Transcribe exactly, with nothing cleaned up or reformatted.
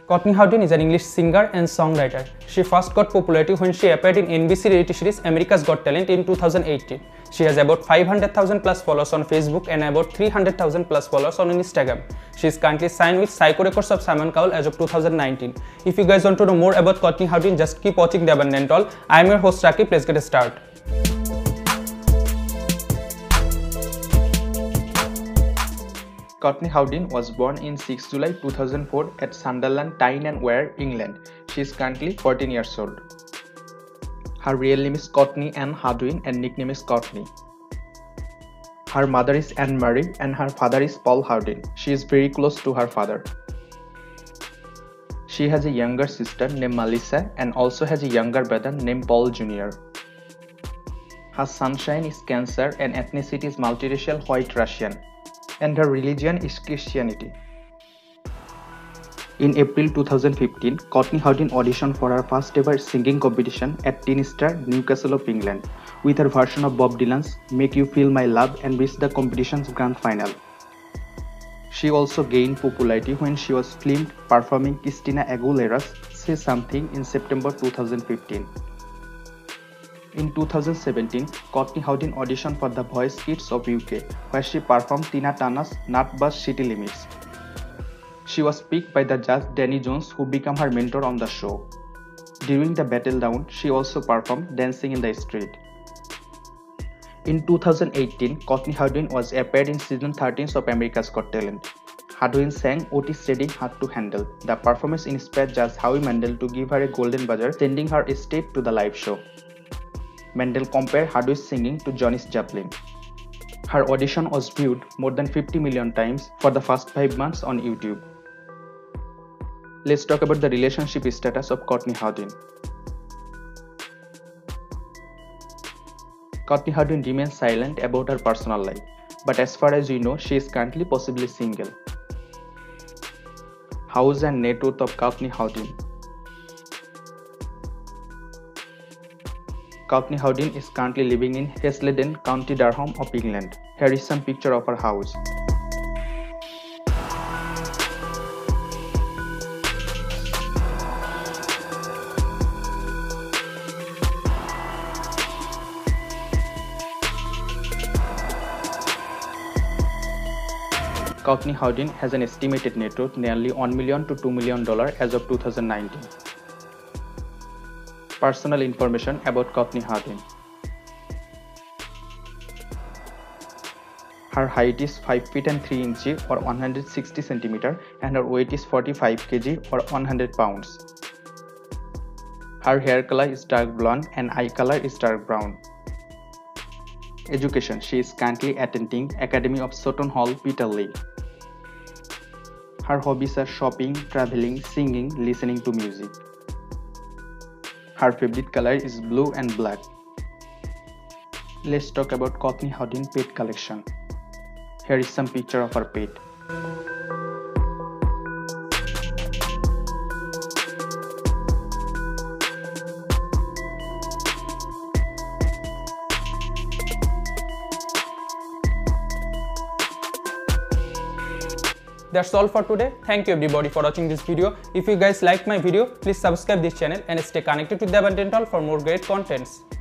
Courtney Hadwin is an English singer and songwriter. She first got popularity when she appeared in N B C reality series America's Got Talent in two thousand eighteen. She has about five hundred thousand plus followers on Facebook and about three hundred thousand plus followers on Instagram. She is currently signed with Psycho Records of Simon Cowell as of two thousand nineteen. If you guys want to know more about Courtney Hadwin, just keep watching The Abundant All. I am your host Rakib. Let's get started. Courtney Hadwin was born in sixth July two thousand four at Sunderland, Tyne and Wear, England. She is currently fourteen years old. Her real name is Courtney Ann Hadwin and nickname is Courtney. Her mother is Anne Marie and her father is Paul Hadwin. She is very close to her father. She has a younger sister named Melissa and also has a younger brother named Paul Junior Her sunshine is Cancer and ethnicity is multiracial white Russian, and her religion is Christianity. In April two thousand fifteen, Courtney Hadwin auditioned for her first ever singing competition at Teen Star, Newcastle of England, with her version of Bob Dylan's Make You Feel My Love and reached the competition's grand final. She also gained popularity when she was filmed performing Christina Aguilera's Say Something in September two thousand fifteen. In two thousand seventeen, Courtney Hadwin auditioned for the Voice Kids of U K, where she performed Tina Turner's Nut Bus City Limits. She was picked by the judge Danny Jones, who became her mentor on the show. During the battle round, she also performed Dancing in the Street. In two thousand eighteen, Courtney Hadwin was appeared in season thirteen of America's Got Talent. Hadwin sang Otis Redding Hard to Handle. The performance inspired Judge Howie Mandel to give her a golden buzzer, sending her straight to the live show. Mandel compared Hadwin's singing to Janis Joplin. Her audition was viewed more than fifty million times for the first five months on YouTube. Let's talk about the relationship status of Courtney Hadwin. Courtney Hadwin remains silent about her personal life, but as far as we know, she is currently possibly single. House and net worth of Courtney Hadwin. Courtney Hadwin is currently living in Hesleden, County Durham of England. Here is some picture of her house. Courtney Hadwin has an estimated net worth nearly one million to two million dollars as of two thousand nineteen. Personal information about Courtney Hadwin. Her height is five feet and three inches or one hundred sixty centimeters and her weight is forty-five kilograms or one hundred pounds. Her hair color is dark blonde and eye color is dark brown. Education. She is currently attending Academy of Sutton Hall, Peterlee. Her hobbies are shopping, traveling, singing, listening to music. Her favorite color is blue and black. Let's talk about Courtney Hadwin pet collection. Here is some picture of her pet. That's all for today. Thank you everybody for watching this video. If you guys liked my video, please subscribe this channel and stay connected with The Abundant All for more great contents.